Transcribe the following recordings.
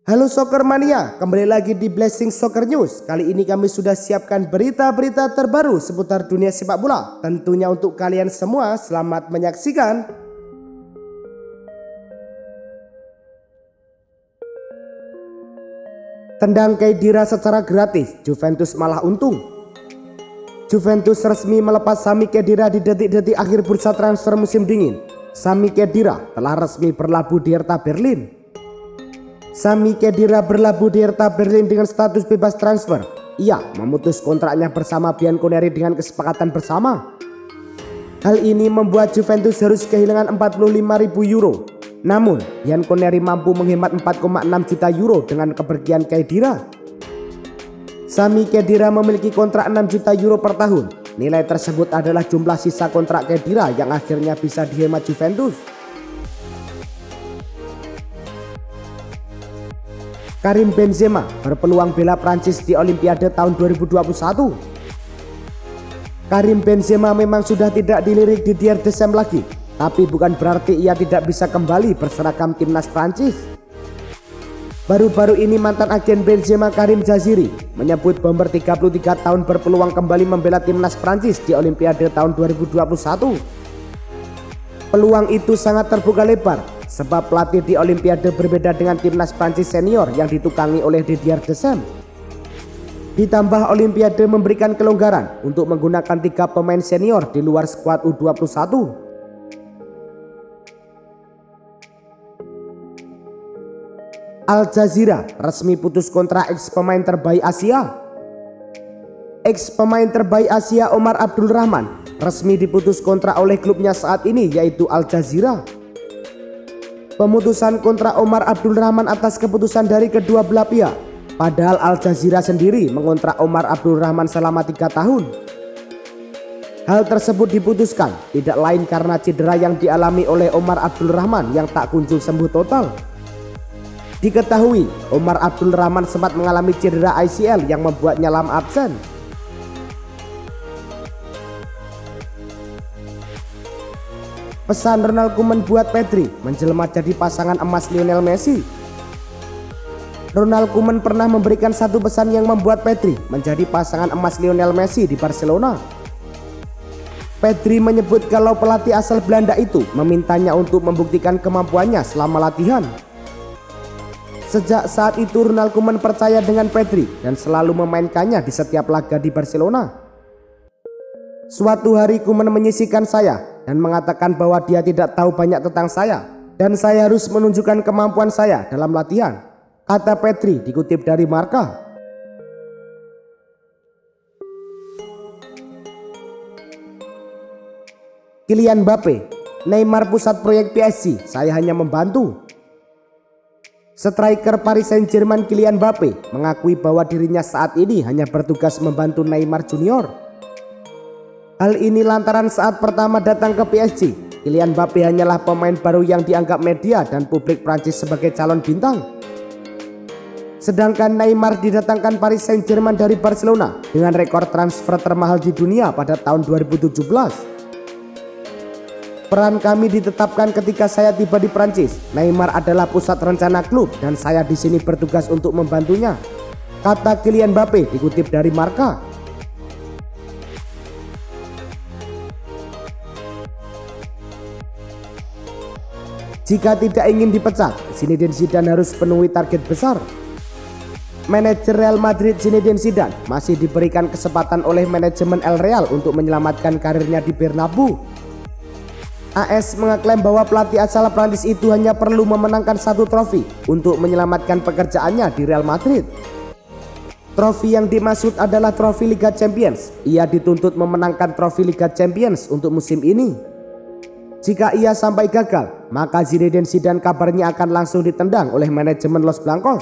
Halo Soccer Mania, kembali lagi di Blessing Soccer News. Kali ini kami sudah siapkan berita-berita terbaru seputar dunia sepak bola. Tentunya untuk kalian semua, selamat menyaksikan. Tendang Khedira secara gratis, Juventus malah untung. Juventus resmi melepas Sami Khedira di detik-detik akhir bursa transfer musim dingin. Sami Khedira telah resmi berlabuh di Hertha Berlin. Sami Khedira berlabuh di Hertha Berlin dengan status bebas transfer. Ia memutus kontraknya bersama Bianconeri dengan kesepakatan bersama. Hal ini membuat Juventus harus kehilangan 45.000 euro. Namun, Bianconeri mampu menghemat 4,6 juta euro dengan kepergian Khedira. Sami Khedira memiliki kontrak 6 juta euro per tahun. Nilai tersebut adalah jumlah sisa kontrak Khedira yang akhirnya bisa dihemat Juventus. Karim Benzema berpeluang bela Prancis di Olimpiade tahun 2021. Karim Benzema memang sudah tidak dilirik di Didier Deschamps lagi, tapi bukan berarti ia tidak bisa kembali berseragam timnas Prancis. Baru-baru ini mantan agen Benzema Karim Jaziri menyebut bomber 33 tahun berpeluang kembali membela timnas Prancis di Olimpiade tahun 2021. Peluang itu sangat terbuka lebar, sebab pelatih di Olimpiade berbeda dengan timnas Prancis senior yang ditukangi oleh Didier Deschamps. Ditambah Olimpiade memberikan kelonggaran untuk menggunakan 3 pemain senior di luar skuad U21. Al Jazeera resmi putus kontrak ex pemain terbaik Asia. Ex pemain terbaik Asia Omar Abdul Rahman resmi diputus kontrak oleh klubnya saat ini, yaitu Al Jazeera. Pemutusan kontrak Omar Abdul Rahman atas keputusan dari kedua belah pihak. Padahal Al Jazeera sendiri mengontrak Omar Abdul Rahman selama 3 tahun. Hal tersebut diputuskan tidak lain karena cedera yang dialami oleh Omar Abdul Rahman yang tak kunjung sembuh total. Diketahui Omar Abdul Rahman sempat mengalami cedera ACL yang membuatnya lama absen. Pesan Ronald Koeman buat Pedri menjelma jadi pasangan emas Lionel Messi. Ronald Koeman pernah memberikan satu pesan yang membuat Pedri menjadi pasangan emas Lionel Messi di Barcelona. Pedri menyebut kalau pelatih asal Belanda itu memintanya untuk membuktikan kemampuannya selama latihan. Sejak saat itu Ronald Koeman percaya dengan Pedri dan selalu memainkannya di setiap laga di Barcelona. Suatu hari Koeman menyisihkan saya dan mengatakan bahwa dia tidak tahu banyak tentang saya dan saya harus menunjukkan kemampuan saya dalam latihan, kata Pedri dikutip dari Marca. Kylian Mbappe, Neymar pusat proyek PSG, saya hanya membantu. Striker Paris Saint-Germain Kylian Mbappe mengakui bahwa dirinya saat ini hanya bertugas membantu Neymar Junior. Hal ini lantaran saat pertama datang ke PSG, Kylian Mbappe hanyalah pemain baru yang dianggap media dan publik Prancis sebagai calon bintang. Sedangkan Neymar didatangkan Paris Saint-Germain dari Barcelona dengan rekor transfer termahal di dunia pada tahun 2017. Peran kami ditetapkan ketika saya tiba di Prancis. Neymar adalah pusat rencana klub dan saya di sini bertugas untuk membantunya, kata Kylian Mbappe dikutip dari Marca. Jika tidak ingin dipecat, Zinedine Zidane harus penuhi target besar. Manajer Real Madrid Zinedine Zidane masih diberikan kesempatan oleh manajemen El Real untuk menyelamatkan karirnya di Bernabeu. AS mengaklaim bahwa pelatih asal Prancis itu hanya perlu memenangkan 1 trofi untuk menyelamatkan pekerjaannya di Real Madrid. Trofi yang dimaksud adalah trofi Liga Champions. Ia dituntut memenangkan trofi Liga Champions untuk musim ini. Jika ia sampai gagal, maka Zinedine Zidane kabarnya akan langsung ditendang oleh manajemen Los Blancos.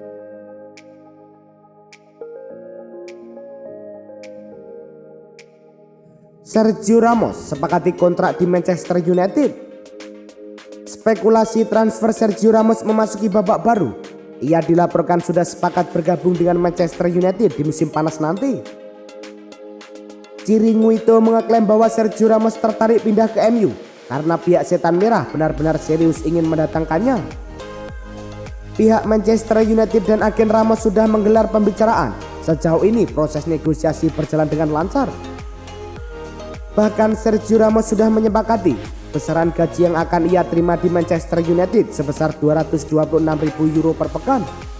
Sergio Ramos sepakati kontrak di Manchester United. Spekulasi transfer Sergio Ramos memasuki babak baru. Ia dilaporkan sudah sepakat bergabung dengan Manchester United di musim panas nanti. Chiringuito mengaklaim bahwa Sergio Ramos tertarik pindah ke MU karena pihak Setan Merah benar-benar serius ingin mendatangkannya. Pihak Manchester United dan agen Ramos sudah menggelar pembicaraan. Sejauh ini proses negosiasi berjalan dengan lancar. Bahkan Sergio Ramos sudah menyepakati besaran gaji yang akan ia terima di Manchester United sebesar 226.000 euro per pekan.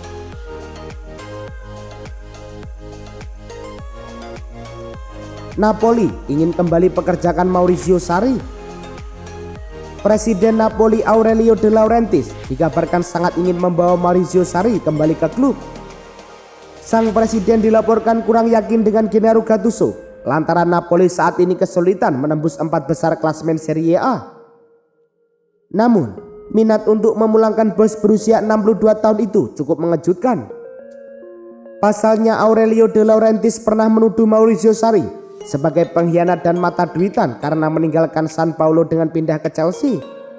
Napoli ingin kembali pekerjakan Maurizio Sarri. Presiden Napoli Aurelio De Laurentiis dikabarkan sangat ingin membawa Maurizio Sarri kembali ke klub. Sang presiden dilaporkan kurang yakin dengan Gennaro Gattuso lantaran Napoli saat ini kesulitan menembus 4 besar klasemen Serie A. Namun, minat untuk memulangkan bos berusia 62 tahun itu cukup mengejutkan. Pasalnya Aurelio De Laurentiis pernah menuduh Maurizio Sarri sebagai pengkhianat dan mata duitan karena meninggalkan San Paulo dengan pindah ke Chelsea.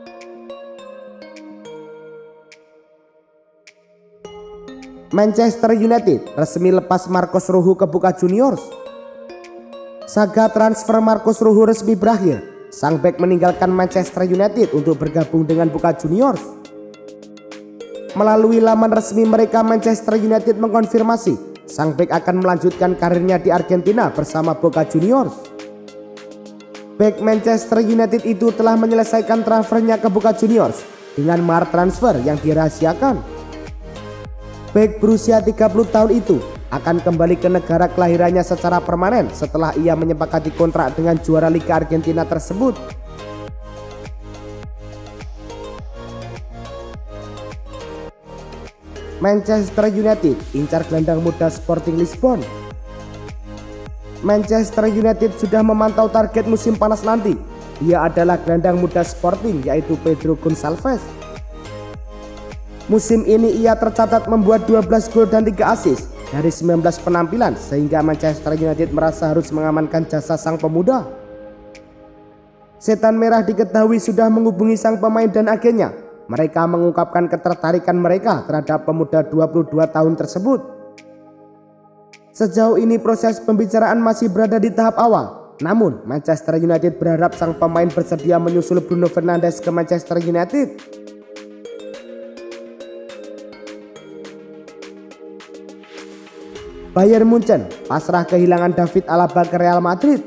Manchester United resmi lepas Marcos Rojo ke Boca Juniors. Saga transfer Marcos Rojo resmi berakhir. Sang bek meninggalkan Manchester United untuk bergabung dengan Boca Juniors. Melalui laman resmi mereka, Manchester United mengkonfirmasi sang bek akan melanjutkan karirnya di Argentina bersama Boca Juniors. Bek Manchester United itu telah menyelesaikan transfernya ke Boca Juniors dengan mahar transfer yang dirahasiakan. Bek berusia 30 tahun itu akan kembali ke negara kelahirannya secara permanen setelah ia menyepakati kontrak dengan juara Liga Argentina tersebut. Manchester United incar gelandang muda Sporting Lisbon. Manchester United sudah memantau target musim panas nanti. Ia adalah gelandang muda Sporting, yaitu Pedro Gonçalves. Musim ini ia tercatat membuat 12 gol dan 3 assist dari 19 penampilan, sehingga Manchester United merasa harus mengamankan jasa sang pemuda. Setan Merah diketahui sudah menghubungi sang pemain dan agennya. Mereka mengungkapkan ketertarikan mereka terhadap pemuda 22 tahun tersebut. Sejauh ini proses pembicaraan masih berada di tahap awal. Namun Manchester United berharap sang pemain bersedia menyusul Bruno Fernandes ke Manchester United. Bayern Munchen pasrah kehilangan David Alaba ke Real Madrid.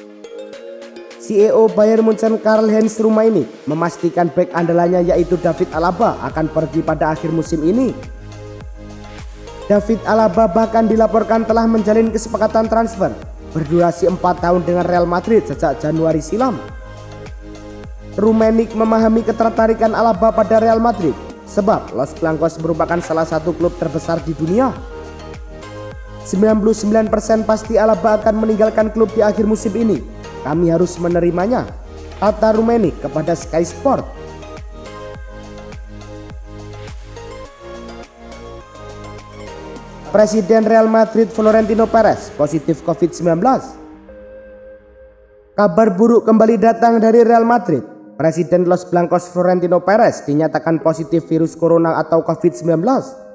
CEO Bayern Munchen Karl-Heinz Rummenigge memastikan bek andalannya yaitu David Alaba akan pergi pada akhir musim ini. David Alaba bahkan dilaporkan telah menjalin kesepakatan transfer berdurasi 4 tahun dengan Real Madrid sejak Januari silam. Rummenigge memahami ketertarikan Alaba pada Real Madrid sebab Los Blancos merupakan salah satu klub terbesar di dunia. 99% pasti Alaba akan meninggalkan klub di akhir musim ini. Kami harus menerimanya, kata Rummenigge kepada Sky Sport. Presiden Real Madrid Florentino Perez positif COVID-19. Kabar buruk kembali datang dari Real Madrid. Presiden Los Blancos Florentino Perez dinyatakan positif virus corona atau COVID-19.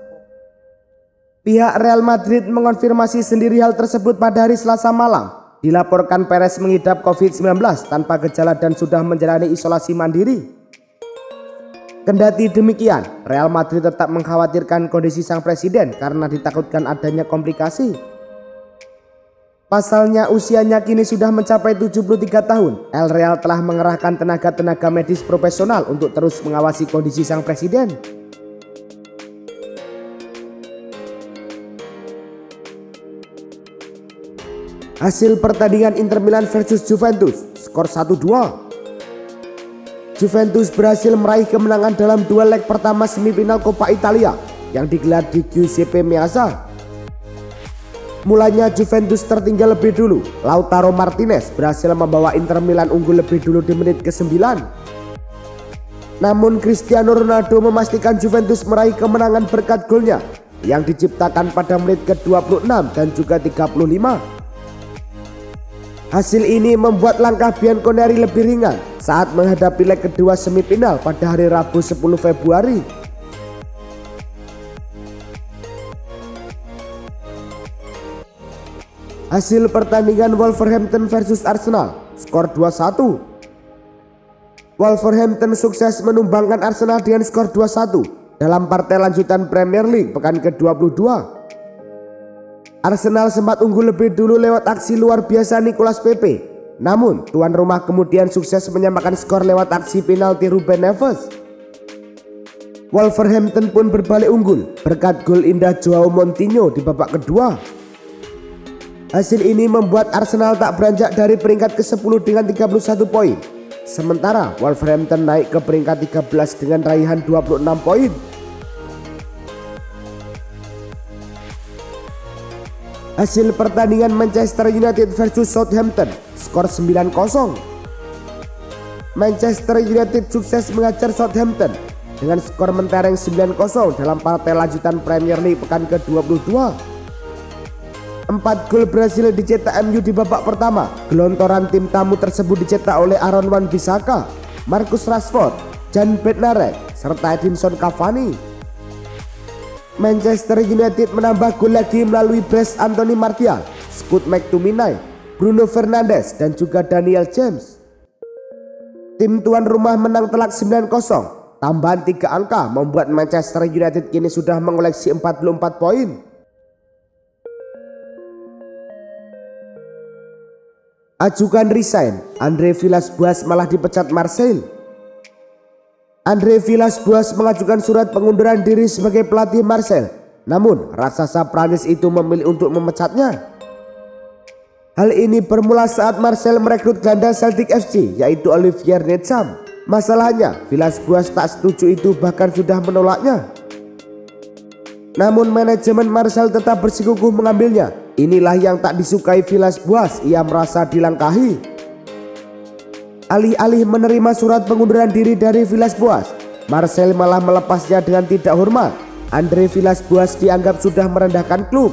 Pihak Real Madrid mengonfirmasi sendiri hal tersebut pada hari Selasa malam. Dilaporkan Perez mengidap COVID-19 tanpa gejala dan sudah menjalani isolasi mandiri. Kendati demikian, Real Madrid tetap mengkhawatirkan kondisi sang presiden karena ditakutkan adanya komplikasi. Pasalnya usianya kini sudah mencapai 73 tahun. El Real telah mengerahkan tenaga medis profesional untuk terus mengawasi kondisi sang presiden. Hasil pertandingan Inter Milan versus Juventus, skor 1-2. Juventus berhasil meraih kemenangan dalam dua leg pertama semifinal Coppa Italia yang digelar di Giuseppe Meazza. Mulanya Juventus tertinggal lebih dulu. Lautaro Martinez berhasil membawa Inter Milan unggul lebih dulu di menit ke-9. Namun Cristiano Ronaldo memastikan Juventus meraih kemenangan berkat golnya yang diciptakan pada menit ke-26 dan juga 35. Hasil ini membuat langkah Bianconeri lebih ringan saat menghadapi leg kedua semifinal pada hari Rabu 10 Februari. Hasil pertandingan Wolverhampton versus Arsenal, skor 2-1. Wolverhampton sukses menumbangkan Arsenal dengan skor 2-1. dalam partai lanjutan Premier League pekan ke-22. Arsenal sempat unggul lebih dulu lewat aksi luar biasa Nicolas Pepe, namun tuan rumah kemudian sukses menyamakan skor lewat aksi penalti Ruben Neves. Wolverhampton pun berbalik unggul berkat gol indah Joao Moutinho di babak kedua. Hasil ini membuat Arsenal tak beranjak dari peringkat ke-10 dengan 31 poin. Sementara Wolverhampton naik ke peringkat 13 dengan raihan 26 poin. Hasil pertandingan Manchester United versus Southampton, skor 9-0. Manchester United sukses mengajar Southampton dengan skor mentereng 9-0 dalam partai lanjutan Premier League pekan ke-22. 4 gol berhasil dicetak MU di babak pertama. Gelontoran tim tamu tersebut dicetak oleh Aaron Wan-Bissaka, Marcus Rashford, Jan Bednarek, serta Edinson Cavani. Manchester United menambah gol lagi melalui brace Anthony Martial, Scott McTominay, Bruno Fernandes, dan juga Daniel James. Tim tuan rumah menang telak 9-0. Tambahan 3 angka membuat Manchester United kini sudah mengoleksi 44 poin. Ajukan resign, Andre Villas-Boas malah dipecat Marseille. Andre Villas-Boas mengajukan surat pengunduran diri sebagai pelatih Marseille, namun raksasa Prancis itu memilih untuk memecatnya. Hal ini bermula saat Marseille merekrut gelandang Celtic FC yaitu Olivier Ntcham. Masalahnya Villas-Boas tak setuju itu, bahkan sudah menolaknya. Namun manajemen Marseille tetap bersikukuh mengambilnya. Inilah yang tak disukai Villas-Boas, ia merasa dilangkahi. Alih-alih menerima surat pengunduran diri dari Villas-Boas, Marseille malah melepasnya dengan tidak hormat. Andre Villas-Boas dianggap sudah merendahkan klub.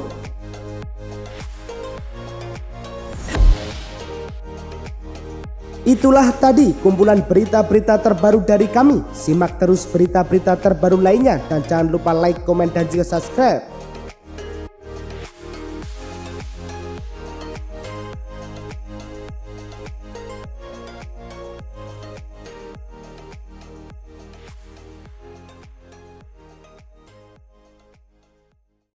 Itulah tadi kumpulan berita-berita terbaru dari kami. Simak terus berita-berita terbaru lainnya dan jangan lupa like, komen, dan juga subscribe.